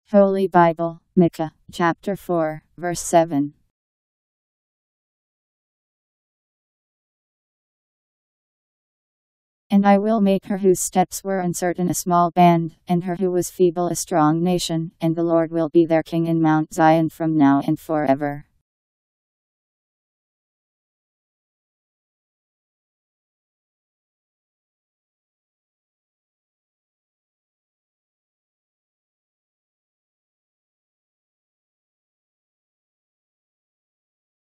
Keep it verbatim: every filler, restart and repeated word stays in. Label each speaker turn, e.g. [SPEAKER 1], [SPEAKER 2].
[SPEAKER 1] Holy Bible, Micah, Chapter four, verse seven. And I will make her whose steps were uncertain a small band, and her who was feeble a strong nation, and the Lord will be their king in Mount Zion from now and forever.